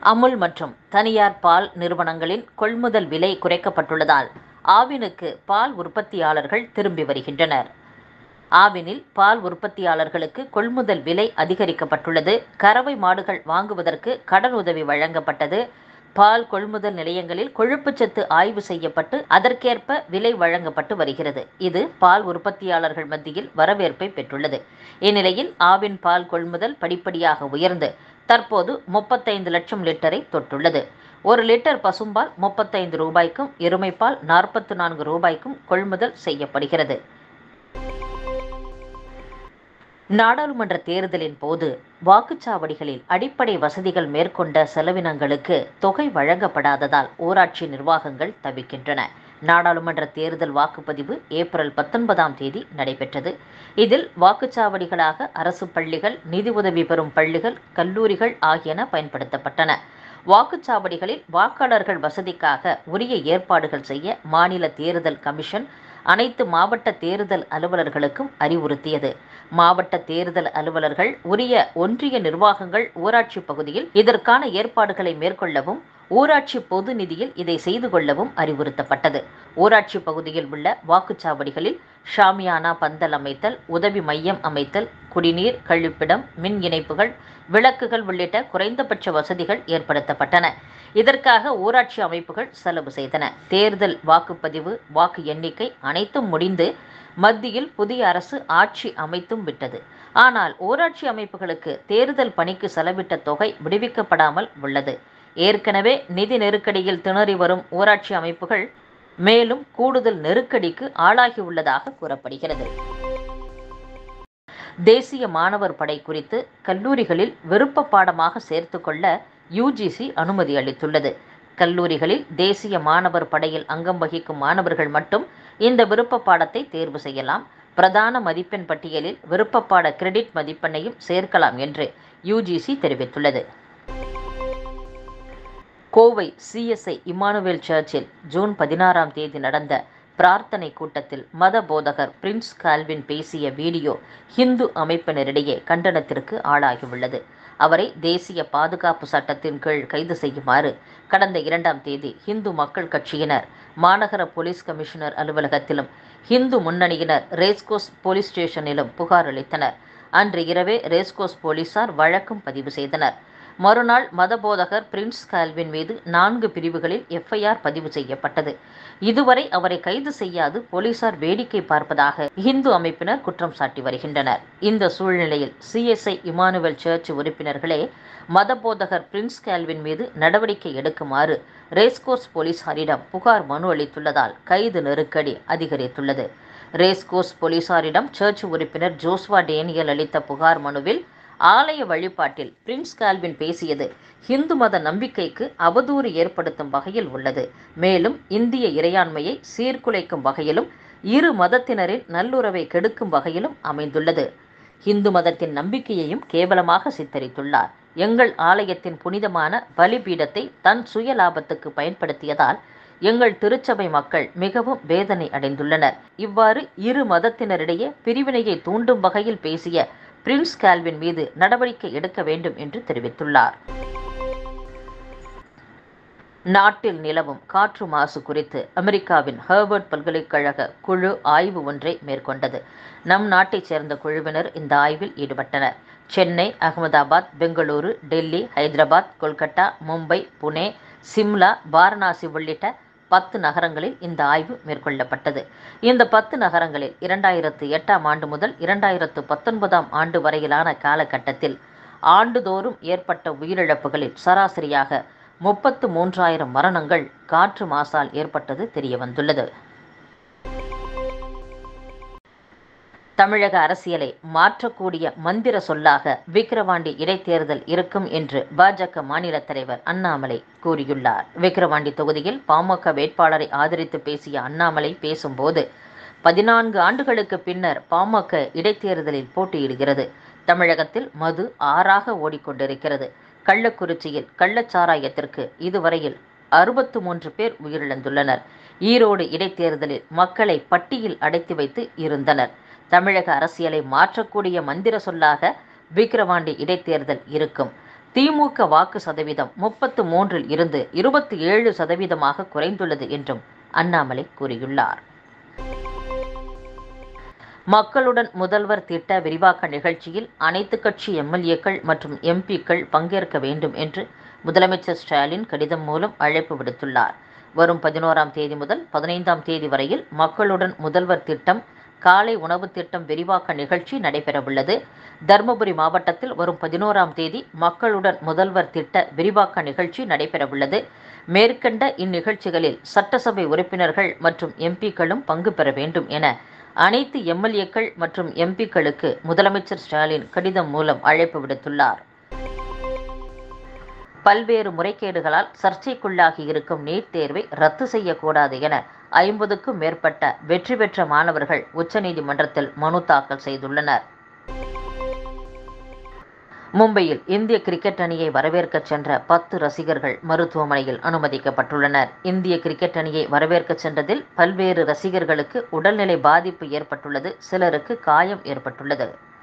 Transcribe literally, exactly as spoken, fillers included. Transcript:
அமுல் மற்றும் தனியார் பால் நிறுவனங்களின் கொள்முதல் விலை குறைக்கப்பட்டுள்ளதால் ஆவினுக்கு பால் உற்பத்தியாளர்கள் திரும்பி வருகின்றனர். ஆவினில் பால் உற்பத்தியாளர்களுக்கு கொள்முதல் விலை அதிகரிக்கப்பட்டுள்ளது. கறவை மாடுகள் வாங்குவதற்கு கடனுதவி வழங்கப்பட்டது. பால் கொள்முதல் நிலையங்களில் கொழுப்புச்சத்து ஆய்வு செய்யப்பட்டு அதற்கேற்ப விலை வழங்கப்பட்டு வருகிறது. இது பால் உற்பத்தியாளர்கள் மத்தியில் வரவேற்பை பெற்றுள்ளது. இந்நிலையில் ஆவின் பால் கொள்முதல் படிப்படியாக உயர்ந்து தற்போது முப்பத்தைந்து லட்சம் லிட்டரை தொட்டுள்ளது. ஒரு லிட்டர் பசும்பால் முப்பத்தைந்து ரூபாய்க்கும் எருமைப்பால் நாற்பத்து நான்கு ரூபாய்க்கும் கொள்முதல் செய்யப்படுகிறது. நாடாளுமன்ற தேர்தலின் போது வாக்குச்சாவடிகளில் அடிப்படை வசதிகள் மேற்கொண்ட செலவினங்களுக்கு தொகை வழங்கப்படாததால் ஊராட்சி நிர்வாகங்கள் தவிக்கின்றன. நாடாளுமன்ற தேர்தல் வாக்குப்பதிவு ஏப்ரல் பத்தொன்பதாம் தேதி நடைபெற்றது. இதில் வாக்குச்சாவடிகளாக அரசு பள்ளிகள், நிதி உதவி பெறும் பள்ளிகள், கல்லூரிகள் ஆகியன பயன்படுத்தப்பட்டன. வாக்குச்சாவடிகளில் வாக்காளர்கள் வசதிக்காக உரிய ஏற்பாடுகள் செய்ய மாநில தேர்தல் கமிஷன் அனைத்து மாவட்ட தேர்தல் அலுவலர்களுக்கும் அறிவுறுத்தியது. மாவட்ட தேர்தல் அலுவலர்கள் உரிய ஒன்றிய நிர்வாகங்கள் ஊராட்சி பகுதியில் இதற்கான ஏற்பாடுகளை மேற்கொள்ளவும், ஊராட்சி பொது நிதியில் இதை செய்து கொள்ளவும் அறிவுறுத்தப்பட்டது. ஊராட்சி பகுதியில் உள்ள வாக்குச்சாவடிகளில் ஷாமியானா பந்தல் அமைத்தல், உதவி மையம் அமைத்தல், குடிநீர், கழிப்பிடம், மின் இணைப்புகள், விளக்குகள் உள்ளிட்ட குறைந்தபட்ச வசதிகள் ஏற்படுத்தப்பட்டன. இதற்காக ஊராட்சி அமைப்புகள் செலவு செய்தன. தேர்தல் வாக்குப்பதிவு, வாக்கு எண்ணிக்கை அனைத்தும் முடிந்து மத்தியில் புதிய அரசு ஆட்சி அமைத்தும் விட்டது. ஆனால் ஊராட்சி அமைப்புகளுக்கு தேர்தல் பணிக்கு செலவிட்ட தொகை விடுவிக்கப்படாமல் உள்ளது. ஏற்கனவே நிதி நெருக்கடியில் திணறி வரும் ஊராட்சி அமைப்புகள் மேலும் கூடுதல் நெருக்கடிக்கு ஆளாகியுள்ளதாக கூறப்படுகிறது. தேசிய மாணவர் படை குறித்து கல்லூரிகளில் விருப்ப பாடமாக சேர்த்துக்கொள்ள யூஜிசி அனுமதி அளித்துள்ளது. கல்லூரிகளில் தேசிய மாணவர் படையில் அங்கம் வகிக்கும் மாணவர்கள் மட்டும் இந்த விருப்ப பாடத்தை தேர்வு செய்யலாம். பிரதான மதிப்பெண் பட்டியலில் விருப்ப பாட கிரெடிட் மதிப்பெண்ணையும் சேர்க்கலாம் என்று யூஜிசி தெரிவித்துள்ளது. கோவை சிஎஸ்ஐ இமானுவேல் சர்ச்சில் ஜூன் பதினாறாம் தேதி நடந்த பிரார்த்தனை கூட்டத்தில் மத போதகர் பிரின்ஸ் கால்வின் பேசிய வீடியோ ஹிந்து அமைப்பினரிடையே கண்டனத்திற்கு ஆளாகியுள்ளது. அவரை தேசிய பாதுகாப்பு சட்டத்தின் கீழ் கைது செய்யுமாறு கடந்த இரண்டாம் தேதி இந்து மக்கள் கட்சியினர் மாநகர போலீஸ் கமிஷனர் அலுவலகத்திலும், இந்து முன்னணியினர் ரேஸ்கோர்ஸ் போலீஸ் ஸ்டேஷனிலும் புகார் அளித்தனர். அன்று இரவே ரேஸ்கோர்ஸ் போலீசார் வழக்கும் பதிவு செய்தனர். மறுநாள் மதபோதகர் பிரின்ஸ் கால்வின் மீது நான்கு பிரிவுகளில் எஃப்ஐஆர் பதிவு செய்யப்பட்டது. இதுவரை அவரை கைது செய்யாது போலீசார் வேடிக்கை பார்ப்பதாக இந்து அமைப்பினர் குற்றம் சாட்டி வருகின்றனர். இந்த சூழ்நிலையில் சிஎஸ்ஐ இமானுவேல் சர்ச் உறுப்பினர்களே மதபோதகர் பிரின்ஸ் கால்வின் மீது நடவடிக்கை எடுக்குமாறு ரேஸ்கோர்ஸ் போலீசாரிடம் புகார் மனு அளித்துள்ளதால் கைது நெருக்கடி அதிகரித்துள்ளது. ரேஸ்கோர்ஸ் போலீசாரிடம் சர்ச் உறுப்பினர் ஜோஸ்வா டேனியல் அளித்த புகார் மனுவில் ஆலய வழிபாட்டில் பிரின்ஸ் கால்வின் பேசியது இந்து மத நம்பிக்கைக்கு அவதூறு ஏற்படுத்தும் வகையில் உள்ளது. மேலும் இந்திய இறையாண்மையை சீர்குலைக்கும் வகையிலும் இரு மதத்தினரின் நல்லுறவை கெடுக்கும் வகையிலும் அமைந்துள்ளது. இந்து மதத்தின் நம்பிக்கையையும் கேவலமாக சித்தரித்துள்ளார். எங்கள் ஆலயத்தின் புனிதமான பலிபீடத்தை தன் சுய லாபத்துக்கு பயன்படுத்தியதால் எங்கள் திருச்சபை மக்கள் மிகவும் வேதனை அடைந்துள்ளனர். இவ்வாறு இரு மதத்தினரிடையே பிரிவினையை தூண்டும் வகையில் பேசிய பிரின்ஸ் கால்வின் மீது நடவடிக்கை எடுக்க வேண்டும் என்று தெரிவித்துள்ளார். நாட்டில் நிலவும் காற்று மாசு குறித்து அமெரிக்காவின் ஹார்வர்ட் பல்கலைக்கழக குழு ஆய்வு ஒன்றை மேற்கொண்டது. நம் நாட்டைச் சேர்ந்த குழுவினர் இந்த ஆய்வில் ஈடுபட்டனர். சென்னை, அகமதாபாத், பெங்களூரு, டெல்லி, ஹைதராபாத், கொல்கத்தா, மும்பை, புனே, சிம்லா, வாரணாசி உள்ளிட்ட பத்து நகரங்களில் இந்த ஆய்வு மேற்கொள்ளப்பட்டது. இந்த பத்து நகரங்களில் இரண்டாயிரத்து எட்டாம் ஆண்டு முதல் இரண்டாயிரத்து பத்தொன்பதாம் ஆண்டு வரையிலான காலகட்டத்தில் ஆண்டுதோறும் ஏற்பட்ட உயிரிழப்புகளில் சராசரியாக முப்பத்து மூன்றாயிரம் மரணங்கள் காற்று மாசால் ஏற்பட்டது தெரியவந்துள்ளது. தமிழக அரசியலை மாற்றக்கூடிய மந்திர சொல்லாக விக்கிரவாண்டி இடைத்தேர்தல் இருக்கும் என்று பாஜக மாநில தலைவர் அண்ணாமலை கூறியுள்ளார். விக்கிரவாண்டி தொகுதியில் பாமக வேட்பாளரை ஆதரித்து பேசிய அண்ணாமலை பேசும்போது, பதினான்கு ஆண்டுகளுக்கு பின்னர் பாமக இடைத்தேர்தலில் போட்டியிடுகிறது. தமிழகத்தில் மது ஆறாக ஓடிக்கொண்டிருக்கிறது. கள்ளக்குறிச்சியில் கள்ளச்சாராயத்திற்கு இதுவரையில் அறுபத்து மூன்று பேர் உயிரிழந்துள்ளனர். ஈரோடு இடைத்தேர்தலில் மக்களை பட்டியில் அடைத்து வைத்து இருந்தனர். தமிழக அரசியலை மாற்றக்கூடிய மந்திர சொல்லாக விக்கிரவாண்டி இடைத்தேர்தல் இருக்கும். திமுக வாக்கு சதவீதம் முப்பத்து மூன்றில் இருந்து இருபத்தி ஏழு சதவீதமாக குறைந்துள்ளது என்றும் அண்ணாமலை கூறியுள்ளார். மக்களுடன் முதல்வர் திட்ட விரிவாக்க நிகழ்ச்சியில் அனைத்து கட்சி எம்எல்ஏக்கள் மற்றும் எம்பிக்கள் பங்கேற்க வேண்டும் என்று முதலமைச்சர் ஸ்டாலின் கடிதம் மூலம் அழைப்பு விடுத்துள்ளார். வரும் பதினோராம் தேதி முதல் பதினைந்தாம் தேதி வரையில் மக்களுடன் முதல்வர் திட்டம் காலை உணவு திட்டம் விரிவாக்க நிகழ்ச்சி நடைபெறவுள்ளது. தருமபுரி மாவட்டத்தில் வரும் பதினோராம் தேதி மக்களுடன் முதல்வர் திட்ட விரிவாக்க நிகழ்ச்சி நடைபெறவுள்ளது. மேற்கண்ட இந்நிகழ்ச்சிகளில் சட்டசபை உறுப்பினர்கள் மற்றும் எம்பிக்களும் பங்கு பெற வேண்டும் என அனைத்து எம்எல்ஏக்கள் மற்றும் எம்பிக்களுக்கு முதலமைச்சர் ஸ்டாலின் கடிதம் மூலம் அழைப்பு விடுத்துள்ளார். பல்வேறு முறைகேடுகளால் சர்ச்சைக்குள்ளாகி இருக்கும் நீட் தேர்வை ரத்து செய்யக்கூடாது என ஐம்பதுக்கும் மேற்பட்ட வெற்றி பெற்ற மாணவர்கள் உச்சநீதிமன்றத்தில் மனு தாக்கல் செய்துள்ளனர். மும்பையில் இந்திய கிரிக்கெட் அணியை வரவேற்க சென்ற பத்து ரசிகர்கள் மருத்துவமனையில் அனுமதிக்கப்பட்டுள்ளனர். இந்திய கிரிக்கெட் அணியை வரவேற்க சென்றதில் பல்வேறு ரசிகர்களுக்கு உடல்நிலை பாதிப்பு ஏற்பட்டுள்ளது. சிலருக்கு காயம் ஏற்பட்டுள்ளது.